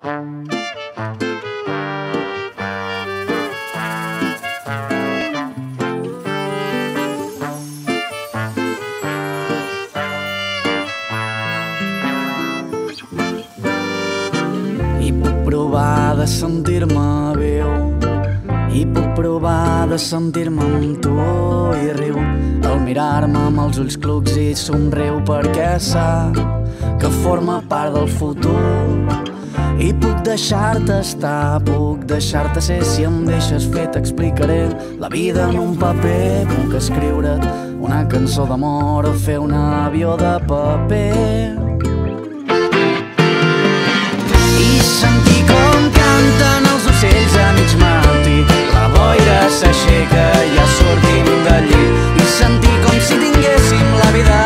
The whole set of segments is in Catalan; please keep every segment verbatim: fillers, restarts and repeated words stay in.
I puc provar de sentir-me viu, i puc provar de sentir-me amb tu. I riu al mirar-me amb els ulls clucs i somriu perquè sap que forma part del futur. I puc deixar-te estar, puc deixar-te ser. Si em deixes fer t'explicaré la vida en un paper. Puc escriure't una cançó d'amor o fer un avió de paper i sentir com canten els ocells a mig matí. La boira s'aixeca, ja sortim del llit, i sentir com si tinguéssim la vida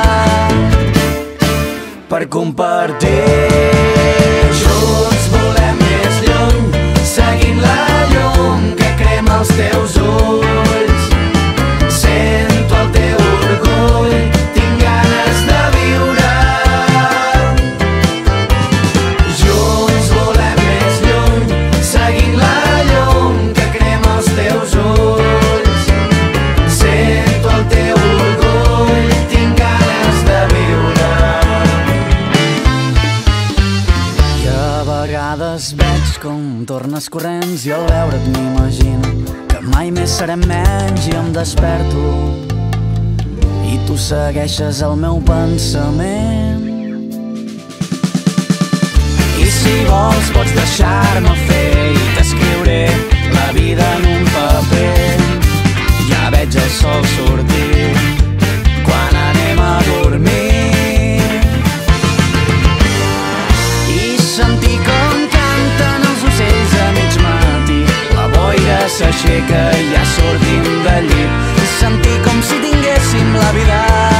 per compartir. Junts volem més lluny, seguint la llum que crema els teus ulls. Sento el teu orgull, tinc ganes de viure. Junts volem més lluny, seguint la llum que crema els teus ulls. Sento el teu orgull, tinc ganes de viure. I a vegades veig com tornes corrents i al veure't m'imagino que mai més serem menys, i em desperto i tu segueixes el meu pensament. I si vols pots deixar-me fer i t'escriuré la vida en un paper. Ja veig el sol sortir quan anem a dormir i sentir com canten els ocells a mig matí. La boira s'aixeca i ja sortim del llit, i sentir com si tinguéssim la vida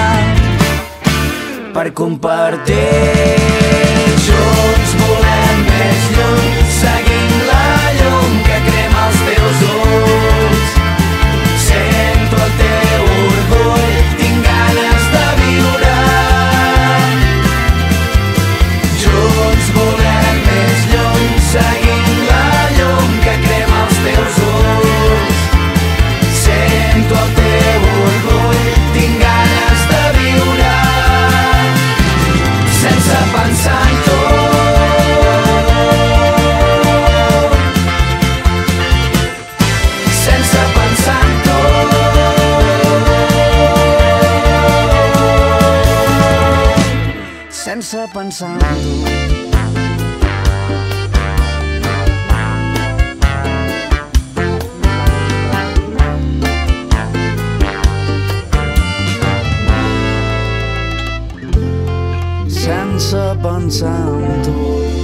per compartir. Junts volem més lluny, seguint la llum que crema els teus ulls. Sento el teu orgull, tinc ganes de viure. Junts volem més lluny, seguint la llum que crema els teus ulls. Sento el teu orgull, tinc ganes de viure. Sense pensar en tu, sense pensar en tu, sense pensar en tu. Sense pensar en tu.